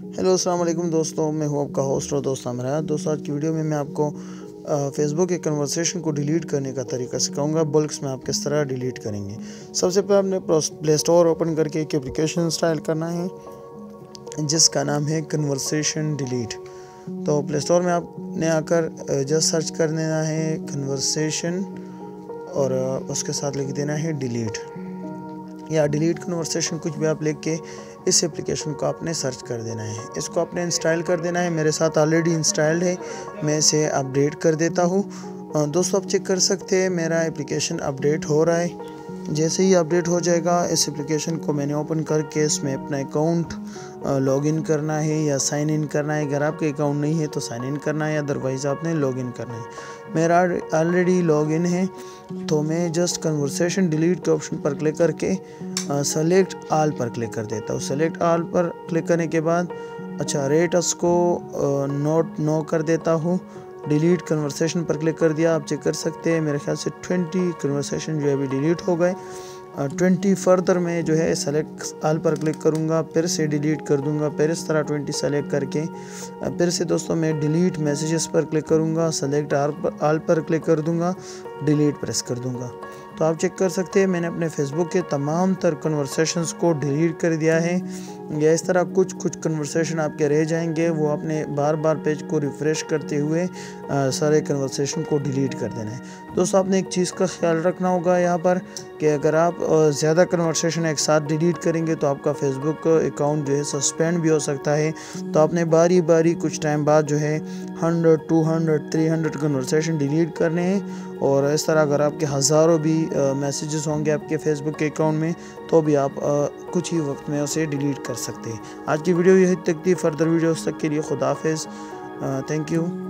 Hello अस्सलाम वालेकुम दोस्तों, मैं हूं आपका होस्ट और दोस्त आमराज। दोस्तों आज की वीडियो में मैं आपको फेसबुक के कन्वर्सेशन को डिलीट करने का तरीका सिखाऊंगा। बल्क्स में आप किस तरह डिलीट करेंगे। सबसे पहले आपने प्ले स्टोर ओपन करके एक एप्लीकेशन इंस्टॉल करना है जिसका नाम है कन्वर्सेशन डिलीट। तो प्ले स्टोर में आपने आकर जस्ट सर्च कर देना है कन्वर्सेशन और उसके साथ लिख देना है डिलीट या डिलीट कन्वर्सेशन, कुछ भी आप लिख के इस एप्लीकेशन को आपने सर्च कर देना है। इसको आपने इंस्टॉल कर देना है। मेरे साथ ऑलरेडी इंस्टॉल्ड है, मैं इसे अपडेट कर देता हूँ। दोस्तों आप चेक कर सकते हैं मेरा एप्लीकेशन अपडेट हो रहा है। जैसे ही अपडेट हो जाएगा इस एप्लीकेशन को मैंने ओपन करके इसमें अपना अकाउंट लॉगिन करना है या साइन इन करना है। अगर आपके अकाउंट नहीं है तो साइन इन करना है, अदरवाइज़ आपने लॉगिन करना है। मेरा ऑलरेडी लॉगिन है तो मैं जस्ट कन्वर्सेशन डिलीट के ऑप्शन पर क्लिक करके सेलेक्ट ऑल पर क्लिक कर देता हूँ। सेलेक्ट ऑल पर क्लिक करने के बाद रेट उसको नोट नो कर देता हूँ। डिलीट कन्वर्सेशन पर क्लिक कर दिया। आप चेक कर सकते हैं मेरे ख्याल से 20 कन्वर्सेशन जो है अभी डिलीट हो गए। 20 फर्दर में जो है सेलेक्ट ऑल पर क्लिक करूँगा, फिर से डिलीट कर दूँगा। फिर इस तरह 20 सेलेक्ट करके फिर से दोस्तों मैं डिलीट मैसेजेस पर क्लिक करूँगा, सेलेक्ट ऑल पर क्लिक कर दूँगा, डिलीट प्रेस कर दूँगा। तो आप चेक कर सकते हैं मैंने अपने फेसबुक के तमाम तर कन्वर्सेशंस को डिलीट कर दिया है। या इस तरह कुछ कन्वर्सेशन आपके रह जाएंगे, वो आपने बार बार पेज को रिफ़्रेश करते हुए सारे कन्वर्सेशन को डिलीट कर देना है। दोस्तों आपने एक चीज़ का ख्याल रखना होगा यहाँ पर कि अगर आप ज़्यादा कन्वर्सेशन एक साथ डिलीट करेंगे तो आपका फेसबुक अकाउंट जो है सस्पेंड भी हो सकता है। तो आपने बारी बारी कुछ टाइम बाद जो है 100, 200, 300 कन्वर्सेशन डिलीट करने हैं। और इस तरह अगर आपके हज़ारों भी मैसेजेस होंगे आपके फेसबुक के अकाउंट में तो भी आप कुछ ही वक्त में उसे डिलीट कर सकते हैं। आज की वीडियो यही तक थी। फर्दर वीडियोस तक के लिए खुदा हाफिज़। Thank you.